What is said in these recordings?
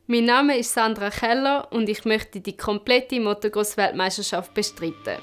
Mein Name ist Sandra Keller und ich möchte die komplette Motocross-Weltmeisterschaft bestreiten.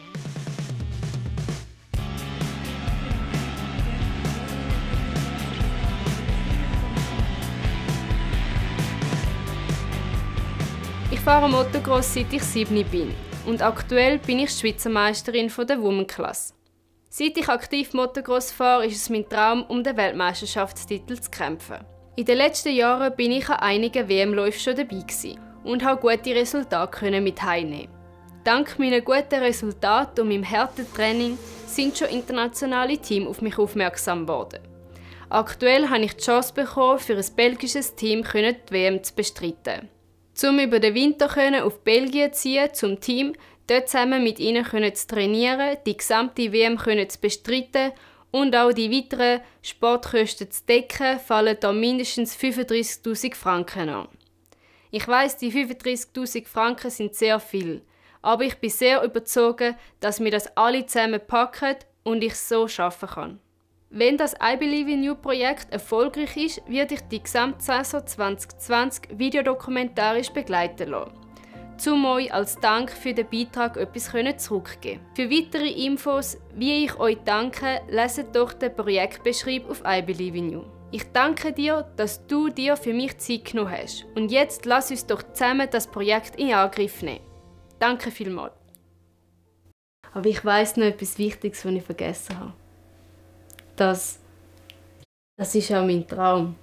Ich fahre Motocross seit ich 7 bin und aktuell bin ich Schweizer Meisterin der Womenklasse. Seit ich aktiv Motocross fahre, ist es mein Traum, um den Weltmeisterschaftstitel zu kämpfen. In den letzten Jahren bin ich an einigen WM-Läufen schon dabei gewesen und habe gute Resultate mit heimnehmen. Dank meinen guten Resultaten und meinem harten Training sind schon internationale Teams auf mich aufmerksam geworden. Aktuell habe ich die Chance bekommen, für ein belgisches Team die WM zu bestreiten. Um über den Winter auf Belgien zu ziehen, zum Team, dort zusammen mit ihnen zu trainieren, die gesamte WM zu bestreiten und auch die weiteren Sportkosten zu decken, fallen da mindestens 35'000 Franken an. Ich weiss, die 35'000 Franken sind sehr viel, aber ich bin sehr überzeugt, dass wir das alle zusammen packen und ich es so schaffen kann. Wenn das I Believe in You Projekt erfolgreich ist, werde ich die Gesamtsaison 2020 videodokumentarisch begleiten lassen, um euch als Dank für den Beitrag etwas zurückzugeben. Für weitere Infos, wie ich euch danke, leset doch den Projektbeschreibung auf I Believe in You. Ich danke dir, dass du dir für mich Zeit genommen hast. Und jetzt lass uns doch zusammen das Projekt in Angriff nehmen. Danke vielmals. Aber ich weiss noch etwas Wichtiges, was ich vergessen habe. Das ist auch mein Traum.